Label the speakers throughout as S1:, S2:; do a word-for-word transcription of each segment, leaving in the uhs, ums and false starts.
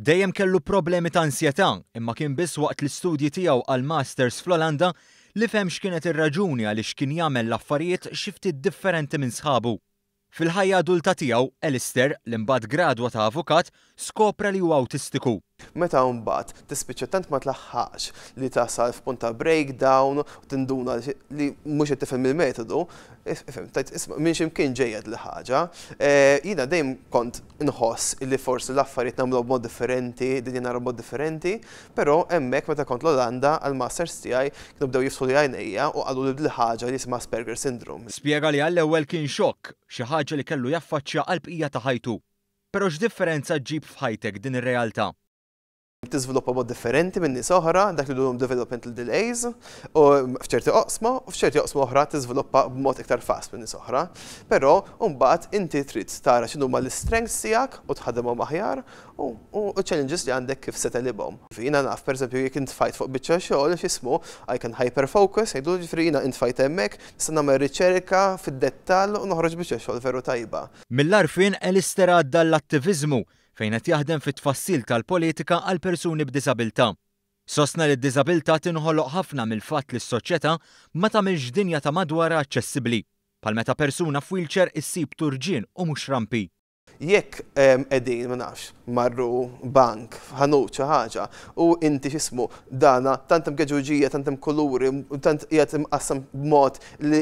S1: Dejjem kellu problemi ta' ansjetà, imma kien biss waqt l-istudji tiegħu għall-Masters fl-Olanda li fehm x'kienet ir-raġuni għaliex kien jagħmel l-affarijiet xi ftit differenti minn sħabu. Fil-ħajja adulta tiegħu, Alistair, li mbagħad gradwa ta' avukat, skopra li huwa awtistiku.
S2: Meta mbagħad tispiċċa tant ma tlaħħaqx li tasal f'punt ta' breakdown u tinduna li mhux qed tifhem il-metodu, ifhem tajt isma' minn x'imkien ġejjed li ħaġa. Jiena dejjem kont inħoss li forsi l-affarijiet nagħmlu b'mod differenti, dinja nara b'mod differenti, però hemmhekk meta kont l-Olanda għall-masters tiegħi kienu bdew jiftħu li għajnejja u qalu li ħaġa li isma' Asperger syndrome.
S1: Spjega li għall-ewwel kien xokk, xi ħaġa li kellu jaffaċċja għall-bqija ta' ħajtu. Però x'differenza ġġib f'ħajtek din ir-realtà?
S2: Tiżviluppa mod differenti minn nies oħra, dak li dulhom developmental delays, u f'ċerti oqsma u f'ċerti oqsma oħra tiżviluppa b'mod iktar fast minn nies oħra. Però mbagħad inti trid tara x'inhuma l-strengths tiegħek u tħaddemhom aħjar u challenges li għandek kif se telibhom. Jiena naf pereżempju jekk intfajt fuq biċċa xogħol x'ismu I can hyper focus, jgħidu ġifieri jiena intfajt hemmhekk, nista' nagħmel riċerka fid-dettall u noħroġ biċċa xogħol veru tajba.
S1: Mill-għarfien Alistair għadda l-attiviżmu fejn qed jaħdem fit-tfassil tal-politika għal persuni b'diżabilità. Sostna li d-diżabilità tinħoloq ħafna mill-fatt li s-soċjetà ma tagħmilx dinja ta' madwarha aċċessibbli, bħal meta persuna f'wheelchair issib turġien u mhux rampi.
S2: Jekk qegħdin ma nafx marru bank, ħanut xi ħaġa u inti x'ismu dana tant hemm geġuġija, tant hemm kuluri, tant qiegħed imqassam b'mod li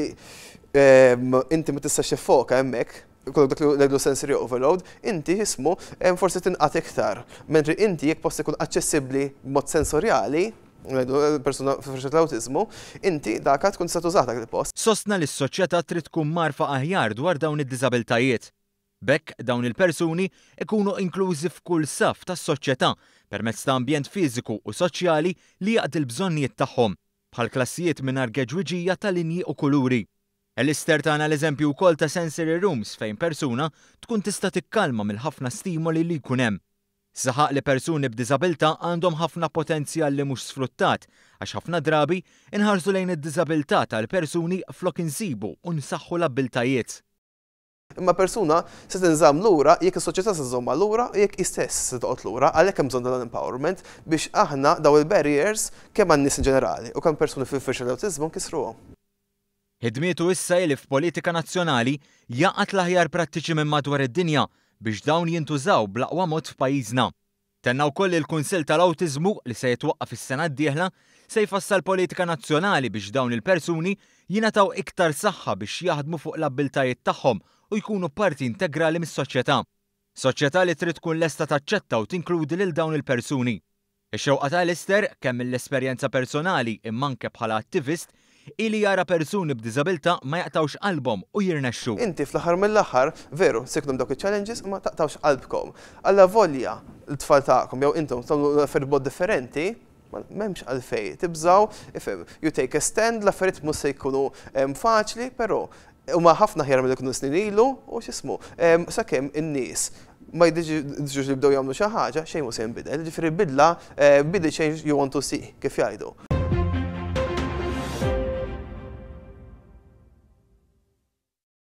S2: inti ma tistax tiffoka hemmhekk, kollok dak l-eglu sensory overload, inti jismu forsi tinqat iktar. Mentri inti jekk post ikun aċċessibbli b'mod sensorjali, persuna f'forsi l-awtiżmu, inti dak tkun tista' tużah dak il-post.
S1: Sostna li s-soċjetà trid tkun marfa aħjar dwar dawn id-diżabiltajiet. Bekk dawn il-persuni ikunu inklużi f'kull saf tas-soċjetà permezz ta' ambjent fiżiku u soċjali li jaqdi l-bżonnijiet tagħhom, bħal klassijiet mingħajr geġwiġija ta' linji u kuluri. Alistair tagħna l-eżempju wkoll ta' sensory rooms fejn persuna tkun tista' tikkalma mill-ħafna stimoli li jkun hemm. Saħaq li persuni b'diżabilità għandhom ħafna potenzjal li mhux sfruttat għax ħafna drabi inħarsu lejn id-diżabilità tal-persuni flok insibu u nsaħħu l-abbiltajiet.
S2: Imma persuna se tinżamm lura jekk is-soċjetà se żommha lura u jekk istess se toqgħod lura għalhekk hemm bżonn dan empowerment biex aħna daw il-barriers kemm għan-nies ġenerali u kemm persuni fil-firxa l-awtiżmu nkisruhom.
S1: Ħidmietu issa li f'politika nazzjonali jaqgħat l-aħjar prattiċi minn madwar id-dinja biex dawn jintużaw bl-aqwa mod f'pajjiżna. Tenna wkoll il-Kunsill tal-Awtiżmu li se jitwaqqaf is-sena d-dieħla se jfassal politika nazzjonali biex dawn il-persuni jingħataw iktar saħħa biex jaħdmu fuq l-abbiltajiet tagħhom u jkunu parti integrali mis-soċjetà. Soċjetà li trid tkun lesta taċċetta u tinkludi lil dawn il-persuni. Ix-xewqa ta' Alistair kemm mill-esperjenza personali imma anke bħala attivist ili jara persuni b'diżabilità ma jaqtawx qalbhom u jirnexxu.
S2: Inti fl-aħħar mill-aħħar veru siknum dawk il-challenges ma taqtawx qalbkom. Alla volja l-tfal tagħkom jew intom tagħmlu affarijiet b'mod differenti, m'hemmx għalfejn. Tibżgħu, ifhem, you take a stand, l-affarijiet mhux se jkunu faċli, però huma ħafna ħjar milli jkunu snin ilu u x'ismu, sakemm in-nies ma jdiġux li bdew jagħmlu xi ħaġa xejn mhux se jinbidel. Ġifieri bidla bidi change you want to see kif jgħidu.